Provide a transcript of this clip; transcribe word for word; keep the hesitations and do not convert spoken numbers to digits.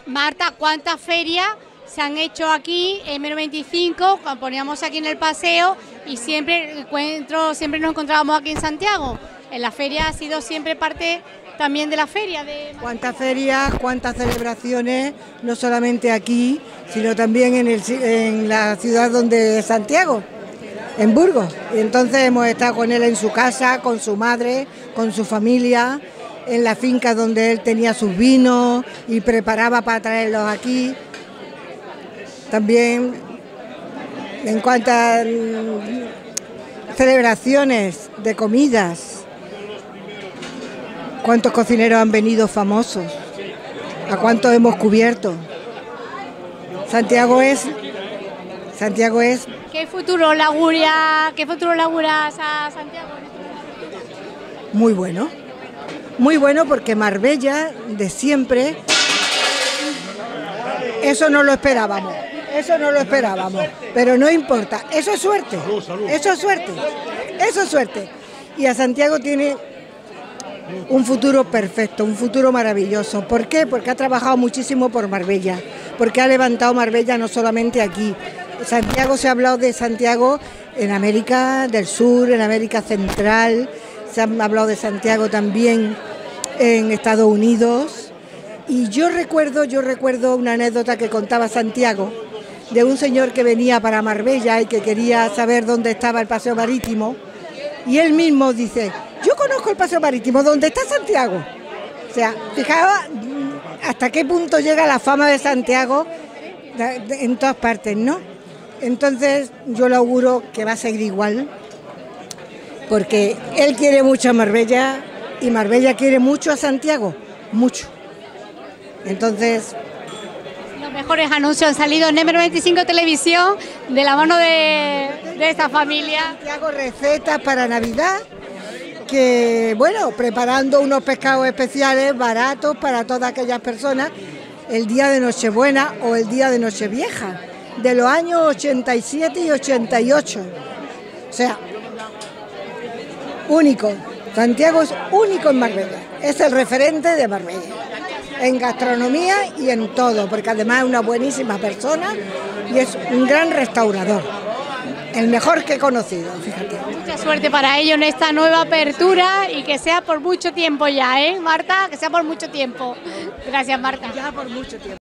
Marta, ¿cuántas ferias se han hecho aquí en M veinticinco, cuando poníamos aquí en el paseo y siempre encuentro, siempre nos encontrábamos aquí en Santiago? En la feria ha sido siempre parte también de la feria. De... ¿Cuántas ferias, cuántas celebraciones, no solamente aquí, sino también en, el, en la ciudad donde es Santiago, en Burgos? Y entonces hemos estado con él en su casa, con su madre, con su familia, en la finca donde él tenía sus vinos y preparaba para traerlos aquí. También en cuanto a celebraciones de comidas, ¿cuántos cocineros han venido famosos? ¿A cuántos hemos cubierto? Santiago es... Santiago es... ¿Qué futuro le augura, qué futuro le auguras a Santiago? Muy bueno. Muy bueno porque Marbella, de siempre, eso no lo esperábamos. Eso no lo esperábamos, pero no importa, eso es suerte, eso es suerte, eso es suerte. Y a Santiago tiene un futuro perfecto, un futuro maravilloso. ¿Por qué? Porque ha trabajado muchísimo por Marbella, porque ha levantado Marbella no solamente aquí. Santiago, se ha hablado de Santiago en América del Sur, en América Central, se ha hablado de Santiago también en Estados Unidos. Y yo recuerdo, yo recuerdo una anécdota que contaba Santiago, de un señor que venía para Marbella y que quería saber dónde estaba el paseo marítimo, y él mismo dice: yo conozco el paseo marítimo, ¿dónde está Santiago? O sea, fijaos hasta qué punto llega la fama de Santiago en todas partes, ¿no? Entonces yo le auguro que va a seguir igual, porque él quiere mucho a Marbella y Marbella quiere mucho a Santiago, mucho. Entonces... Los mejores anuncios han salido en M veinticinco Televisión de la mano de, de esta familia. Te hago recetas para Navidad, que bueno, preparando unos pescados especiales baratos para todas aquellas personas el día de Nochebuena o el día de Nochevieja, de los años ochenta y siete y ochenta y ocho. O sea, único. Santiago es único en Marbella, es el referente de Marbella, en gastronomía y en todo, porque además es una buenísima persona y es un gran restaurador, el mejor que he conocido, fíjate. Mucha suerte para ello en esta nueva apertura y que sea por mucho tiempo ya, ¿eh, Marta? Que sea por mucho tiempo. Gracias, Marta. Ya por mucho tiempo.